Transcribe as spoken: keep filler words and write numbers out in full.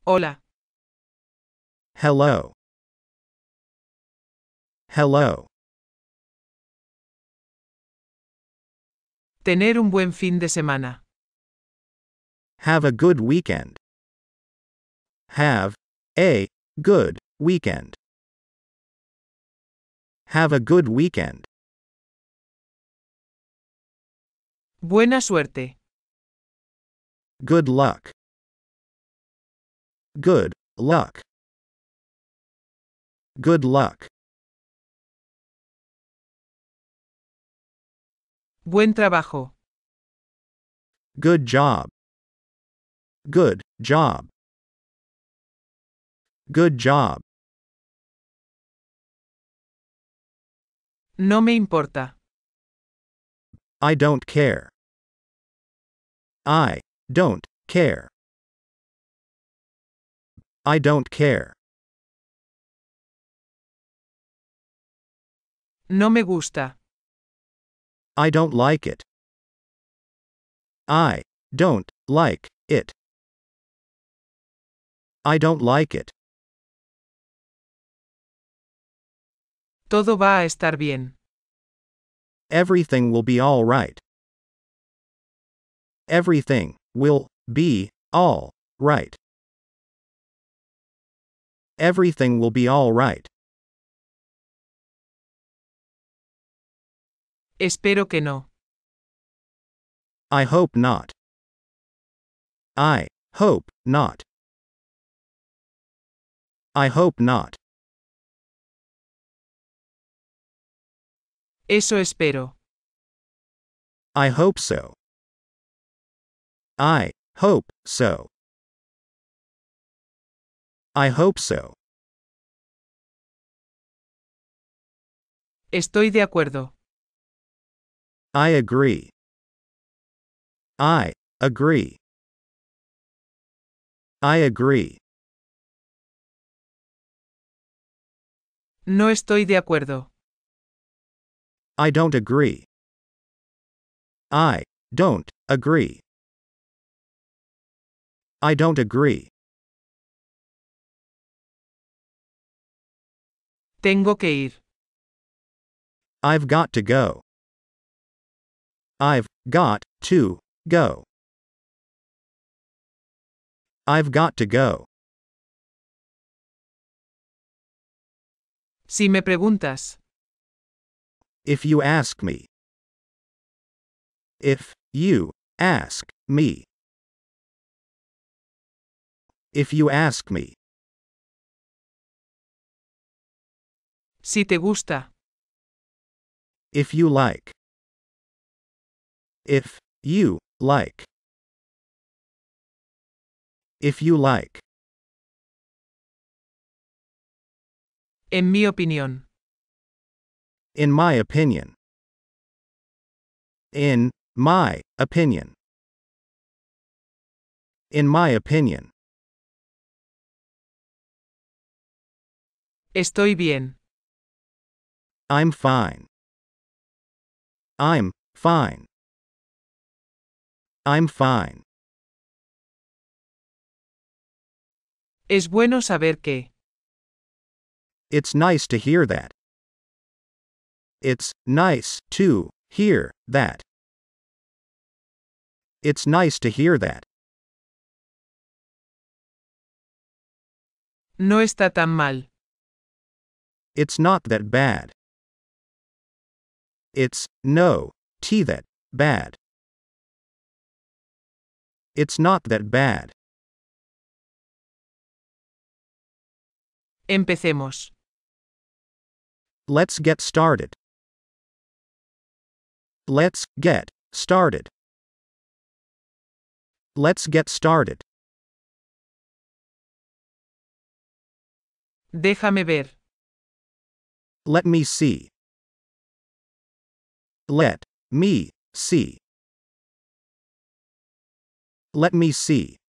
Hola. Hello. Hello. Tener un buen fin de semana. Have a good weekend. Have a good weekend. Have a good weekend. Buena suerte. Good luck. Good luck. Good luck. Buen trabajo. Good job. Good job. Good job. No me importa. I don't care. I don't care. I don't care. No me gusta. I don't like it. I don't like it. I don't like it. Todo va a estar bien. Everything will be all right. Everything will be all right. Everything will be all right. Espero que no. I hope not. I hope not. I hope not. Eso espero. I hope so. I hope so. I hope so. Estoy de acuerdo. I agree. I agree. I agree. No estoy de acuerdo. I don't agree. I don't agree. I don't agree. Tengo que ir. I've got to go. I've got to go. I've got to go. Si me preguntas. If you ask me. If you ask me. If you ask me. Si te gusta. If you like. If you like. If you like. En mi opinión. In my opinion. In my opinion. In my opinion. Estoy bien. I'm fine. I'm fine. I'm fine. Es bueno saber que. It's nice to hear that. It's nice to hear that. It's nice to hear that. No está tan mal. It's not that bad. It's no t that bad. It's not that bad. Empecemos. Let's get started. Let's get started. Let's get started. Déjame ver. Let me see. Let me see. Let me see.